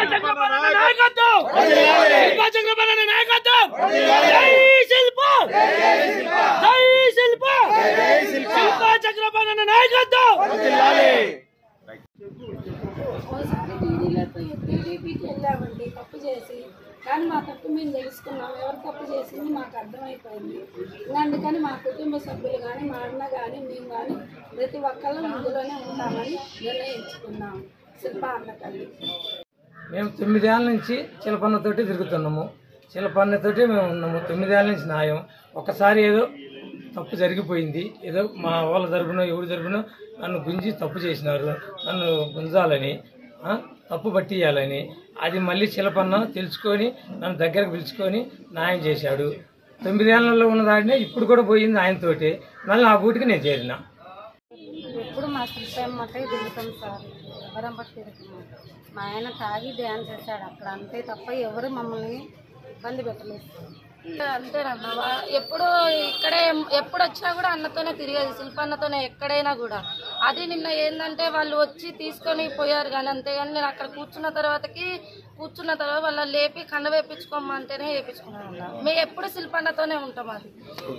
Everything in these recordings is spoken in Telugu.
వెళ్ళామండి తప్పు చేసి, కానీ మా తప్పు మేము తెలుసుకున్నాం. ఎవరు తప్పు చేసింది మాకు అర్థమైపోయింది. అందుకని మా కుటుంబ సభ్యులు కానీ, మా అన్న కానీ, మేము కానీ ప్రతి ఒక్కళ్ళు ఇందులోనే ఉంటామని నిర్ణయించుకున్నాం. శిల్ప అన్న తల్లి. మేము 9 ఏళ్ళ నుంచి చిలపన్నతోటి తిరుగుతున్నాము. చిలపన్నతోటి మేము ఉన్నాము 9 ఏళ్ళ నుంచి న్యాయం. ఒకసారి ఏదో తప్పు జరిగిపోయింది, ఏదో మా వాళ్ళ తరపున ఎవరి తరపున నన్ను గుంజి తప్పు చేసినారు, నన్ను గుంజాలని తప్పు పట్టియాలని, అది మళ్ళీ చిలపన్న తెలుసుకొని నన్ను దగ్గరకు పిలుచుకొని న్యాయం చేశాడు. 9 ఏళ్లలో ఉన్న దాడినే ఇప్పుడు కూడా పోయింది ఆయనతోటి. మళ్ళీ ఆ బూటికి నేను చేరిన. ఎప్పుడు మా శిల్పమ్మకే దిగుతాం సార్. వరంపట్టి మా ఆయన తాగి డ్యాన్స్ చేశాడు అక్కడ, అంతే తప్ప ఎవరు మమ్మల్ని ఇబ్బంది పెట్టలేదు. అంతేనమ్మా, ఎప్పుడు ఇక్కడే ఎప్పుడు వచ్చినా కూడా అన్నతోనే తిరిగేది, శిల్పన్నతోనే ఎక్కడైనా కూడా. అది నిన్న ఏంటంటే వాళ్ళు వచ్చి తీసుకొని పోయారు కానీ, అంతేగాని నేను అక్కడ కూర్చున్న తర్వాత వాళ్ళ లేపి కండ వేయించుకోమంటేనే వేయించుకున్నాను. మేము ఎప్పుడు శిల్పన్నతోనే ఉంటాం. అది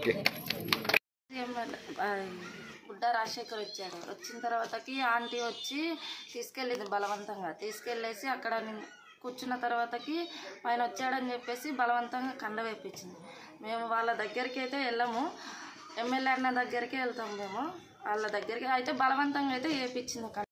బుడ్డ రాజశేఖర్ వచ్చాడు. వచ్చిన తర్వాతకి ఆంటీ వచ్చి తీసుకెళ్ళింది, బలవంతంగా తీసుకెళ్ళేసి అక్కడ కూర్చున్న తర్వాతకి ఆయన వచ్చాడని చెప్పేసి బలవంతంగా కండ వేయించింది. మేము వాళ్ళ దగ్గరికి అయితే వెళ్ళాము, ఎమ్మెల్యే అన్న దగ్గరికి వెళ్తాము. మేము వాళ్ళ దగ్గరికి అయితే బలవంతంగా అయితే వేయించింది.